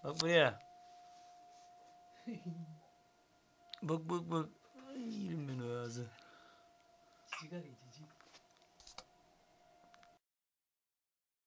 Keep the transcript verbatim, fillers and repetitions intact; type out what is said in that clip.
Bak buraya. Bak bak bak. Ay, yerim ben o ağzı. Cicik arıyor cicik.